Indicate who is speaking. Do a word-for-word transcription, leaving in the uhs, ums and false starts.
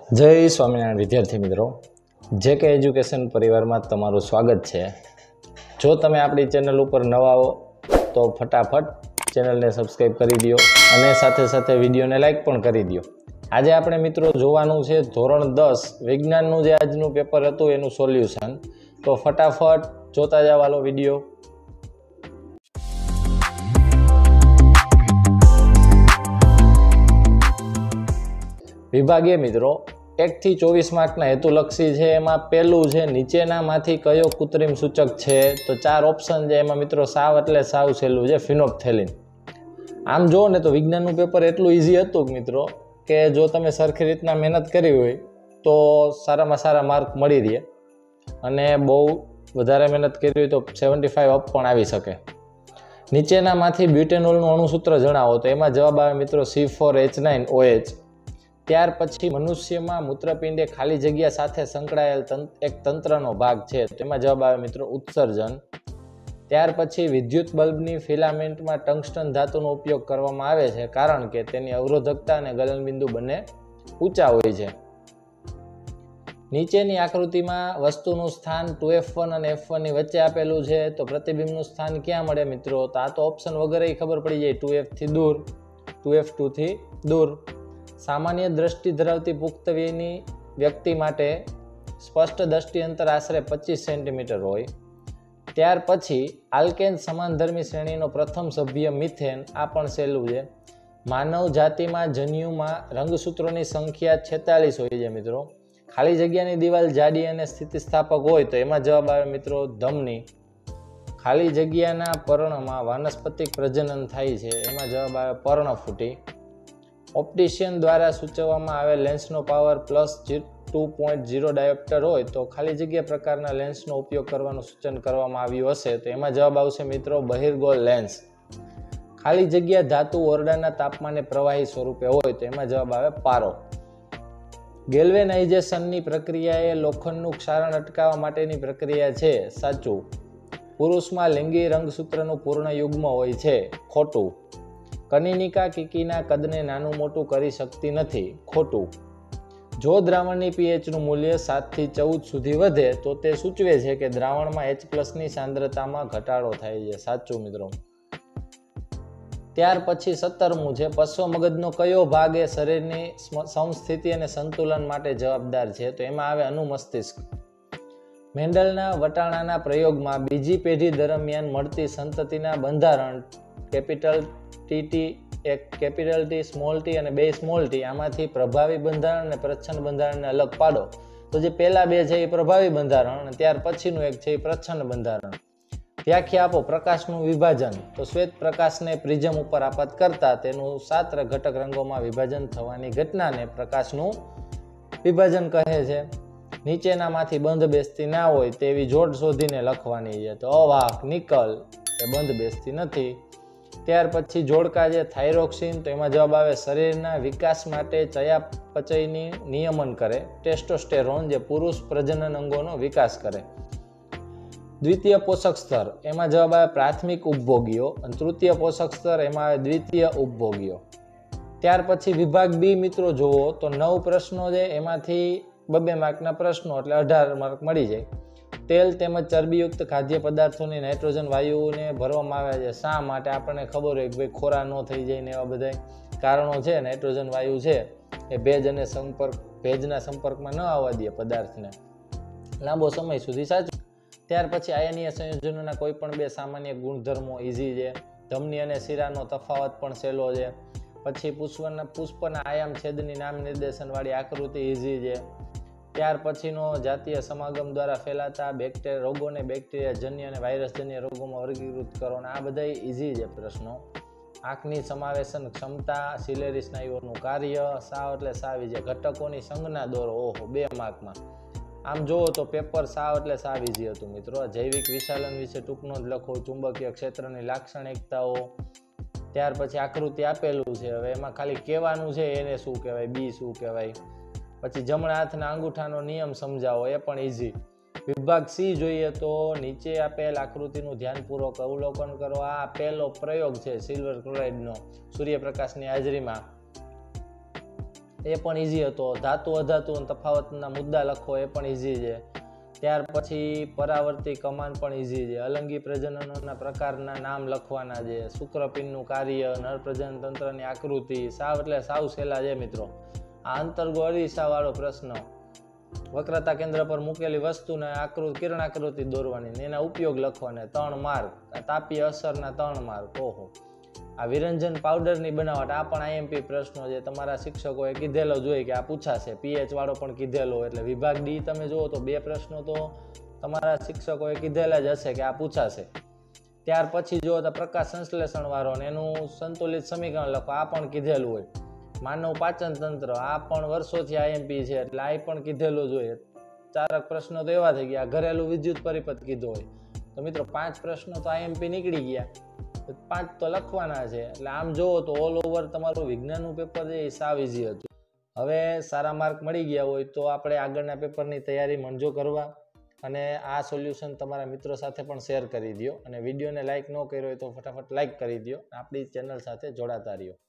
Speaker 1: જય સ્વામિનારાયણ વિદ્યાર્થી મિત્રો, જે કે એજ્યુકેશન પરિવારમાં તમારું સ્વાગત છે। જો તમે આપણી ચેનલ ઉપર નવા હો તો ફટાફટ ચેનલને સબસ્ક્રાઈબ કરી દો અને સાથે સાથે વિડીયોને લાઈક પણ કરી દો। આજે આપણે મિત્રો જોવાનું છે ધોરણ દસ વિજ્ઞાનનું જે આજનું પેપર હતું એનું સોલ્યુશન। તો ફટાફટ જોતા જાવ વાલો વિડીયો। વિભાગીય મિત્રો एक थी चौवीस मार्कना हेतुलक्षी है। एमां पहेलुं छे नीचेनामांथी कयो कृत्रिम सूचक है। तो चार ऑप्शन है एमां मित्रों साव एटले साव सहेलुं छे फिनोप्थेलिन। आम जो ने तो विज्ञाननुं पेपर एटलुं इजी हतुं मित्रों के जो तमे सरखी रीतना मेहनत करी होय तो सारामां सारा मार्क मळी रहे अने बहु वधारे मेहनत करी होय तो सेवंटी फाइव अप पण आवी शके। नीचेनामांथी ब्यूटेनोलनुं अणुसूत्र जणावो। तो एमां जवाब आवे मित्रों C four H nine O H. त्यार पछी मनुष्य में मूत्रपिंड खाली जग्या साथे संकळायेल एक तंत्रनो भाग छे। तो एमां जवाब आवे मित्रों उत्सर्जन। त्यार पछी विद्युत बल्बनी फिलामेंट में टंगस्टन धातुनो उपयोग करवामां आवे छे कारण के तेनी अवरोधकता अने गलनबिंदु बंने ऊंचा होय छे। नीचेनी आकृति में वस्तुनुं स्थान टू एफ वन और एफ वन नी वच्चे आपेलुं छे। तो प्रतिबिंबनुं स्थान क्यां मळे मित्रों? तो आ तो ऑप्शन वगैरह खबर पड़ी जाए। टू एफ थी दूर, टू एफ टू थी दूर। सामान्य दृष्टि धरावती पुख्त वयनी व्यक्ति माटे स्पष्ट दृष्टि अंतर आश्रे पच्चीस सेंटीमीटर होय। त्यार पछी आल्केन समानधर्मी श्रेणीनो प्रथम सभ्य मिथेन आ पण सहेलुं छे। मानव जाति में जन्यु में रंगसूत्रों संख्या छेतालीस होय छे मित्रों। खाली जग्यानी दीवाल जाडी अने स्थितिस्थापक होय तो एमां जवाब आवे मित्रों धमनी। खाली जग्याना पर्णमां वानस्पतिक प्रजनन थाय छे एमां जवाब आवे पर्णफूटी। ऑप्टिशियन द्वारा सूचववामां आवे लेंसनो power plus two point zero dioptre होय तो खाली जग्या प्रकारना लेंसनो उपयोग करवानुं सूचन करवामां आव्युं हशे। तो एमां जवाब आवशे मित्रों बहिर्गोल लेंस। खाली जग्या धातु ओरडाना तापमाने प्रवाही स्वरूपे होय तो एमां जवाब आवे पारो। गेल्वेनाइजेशननी प्रक्रिया ए लोखंडनुं क्षारण अटकाववा माटेनी प्रक्रिया छे। साचुं। पुरुषमां लिंगी रंगसूत्रनुं पूर्ण युग्म होय छे। खोटुं। कनिनिका कीकीना कदने नानुं मोटुं करी शकती नथी। खोटुं। जो द्रावणनी पीएचनुं मूल्य सात थी चौदह सुधी वधे तो ते सूचवे छे के द्रावणमां एच प्लसनी सांद्रतामां घटाडो थाय छे। साचुं मित्रों। त्यार पछी सत्तरमुं छे पश्व मगजनो कयो भाग ए शरीरनी समस्थिति अने संतुलन माटे जवाबदार छे? तो एमां आवे अनुमस्तिष्क। मेंडलना वटाणाना प्रयोगमां बीजी पेढ़ी दरमियान मळती संततिना बंधारण केपिटल टी टी एक केपिटल टी स्मॉल टी और बे स्मॉल टी आमांथी प्रभावी बंधारण और प्रच्छन्न बंधारण ने अलग पाडो। तो जे पहला बे छे प्रभावी बंधारण और त्यार पछीनुं एक छे प्रच्छन्न बंधारण। व्याख्या आपो प्रकाशनुं विभाजन। तो श्वेत प्रकाश ने प्रिज्म उपर आपात करता तेनुं सात घटक रंगोमां विभाजन थवानी घटना ने प्रकाशनुं विभाजन कहे छे। नीचेनामांथी बंध बेसती ना होय तेवी जोड शोधीने लखवानी छे। तो अवाहक निकल ए बंध बेसती नथी। त्यार पछी जोड़का जे थायरोक्सिन तो एमां जवाब आवे शरीरना विकास माटे चयापचयनी नियमन करे। टेस्टोस्टेरोन जे पुरुष प्रजनन अंगोनो विकास करे। द्वितीय पोषक स्तर एमां जवाब आवे प्राथमिक उपभोगीओ अने तृतीय पोषक स्तर एमां आवे द्वितीय उपभोगीओ। त्यार पछी विभाग बी मित्रों जोवो तो नौ प्रश्नों छे एमांथी बब्बे मार्कना प्रश्नों एटले अठार मार्क मळी जाय। तेल तेमज चरबीयुक्त खाद्य पदार्थों नाइट्रोजन वायु ने भरवामां आवे छे। शा माटे? आपणे खबर होय के भाई खोरा न थई जाय ने एवा बधाय कारणों छे। नाइट्रोजन वायु छे ए भेज अने संपर्क भेजना संपर्कमां न आववा दे पदार्थने लांबो समय सुधी साचवे। त्यार पछी आयनीय संयोजनोना कोईपण बे सामान्य गुणधर्मो इजी छे। धमनी अने शिरानो तफावत पण सहेलो छे। पछी पुष्पना पुष्पना आयाम छेदनी नाम निर्देशन वाળી आकृति इजी छे। त्यार पछीनो जातीय समागम द्वारा फैलाता बेक्टेरिया रोगों ने बेक्टेरिया जन्य और वायरस जन्य रोगों में वर्गीकृत करो। आ बधा इजी है प्रश्नों। आंखनी समावेशन क्षमता सिलेरी स्नायुओनुं कार्य साव एटले साव इजी। घटकोनी संज्ञा दोरो ओहो बे मार्क में। आम जो तो पेपर साव एटले साव इजी हतुं मित्रों। जैविक विशालन विषे टूंकनो ज लखो। चुंबकीय क्षेत्रनी लाक्षणिकताओ त्यार पछी आकृति आपेलुं छे। हवे एमां खाली कहेवानुं छे एने शुं कहेवाय बी शुं कहेवाय। पछी जमणा हाथना अंगूठानो नियम समजावो ए पण इजी। विभाग सी जोईए तो नीचे आपेल आकृतिनुं ध्यानपूर्वक अवलोकन करो। आ पहेलो प्रयोग छे सिल्वर क्लोराइडनो सूर्यप्रकाशनी हाजरीमां એ પણ ઇઝી હતો. ધાતુ અધાતુ અને તફાવતના મુદ્દા લખો એ પણ ઇઝી છે. ત્યાર પછી પરાવર્તી કમાન પણ ઇઝી છે. અલંગી પ્રજનનોના પ્રકારના નામ લખવાના છે. શુક્રપિંડનું કાર્ય, નર પ્રજનન તંત્રની આકૃતિ, સાવ એટલે સાવ સહેલા છે મિત્રો. આ અંતર્ગો અરીસાવાળો પ્રશ્ન, વક્રતા કેન્દ્ર પર મૂકેલી વસ્તુને આકૃતિ કિરણાકૃતિ દોરવાની ને એના ઉપયોગ લખવાના, ત્રણ માર્ક. તાપીય અસરના ત્રણ માર્ક. ઓહો, આ વિરંજન પાવડરની બનાવટ, આ પણ આઈએમપી પ્રશ્નો છે. તમારા શિક્ષકોએ કીધેલો જોઈએ કે આ પૂછાશે. પીએચ વાળો પણ કીધેલો, એટલે વિભાગ ડી તમે જુઓ તો બે પ્રશ્નો તો તમારા શિક્ષકોએ કીધેલા જ હશે કે આ પૂછાશે. ત્યાર પછી જુઓ તો પ્રકાશ સંશ્લેષણ વાળો ને એનું સંતુલિત સમીકરણ લખો, આ પણ કીધેલું હોય. માનવ પાચન તંત્ર, આ પણ વર્ષોથી આઈએમપી છે, એટલે આ પણ કીધેલું જોઈએ. ચારક પ્રશ્નો તો એવા થઈ ગયા. ઘરેલું વિદ્યુત પરિપથ કીધો હોય તો મિત્રો પાંચ પ્રશ્નો તો આઈએમપી નીકળી ગયા. પાંચ તો લખવાના છે. એટલે આમ જોવો તો ઓલ ઓવર તમારું વિજ્ઞાનનું પેપર છે એ સાવ ઇઝી હતું. હવે સારા માર્ક મળી ગયા હોય તો આપણે આગળના પેપરની તૈયારી માંડજો કરવા, અને આ સોલ્યુશન તમારા મિત્રો સાથે પણ શેર કરી દો, અને વિડીયોને લાઇક ન કર્યો હોય તો ફટાફટ લાઇક કરી દો. આપણી ચેનલ સાથે જોડાતા રહ્યો.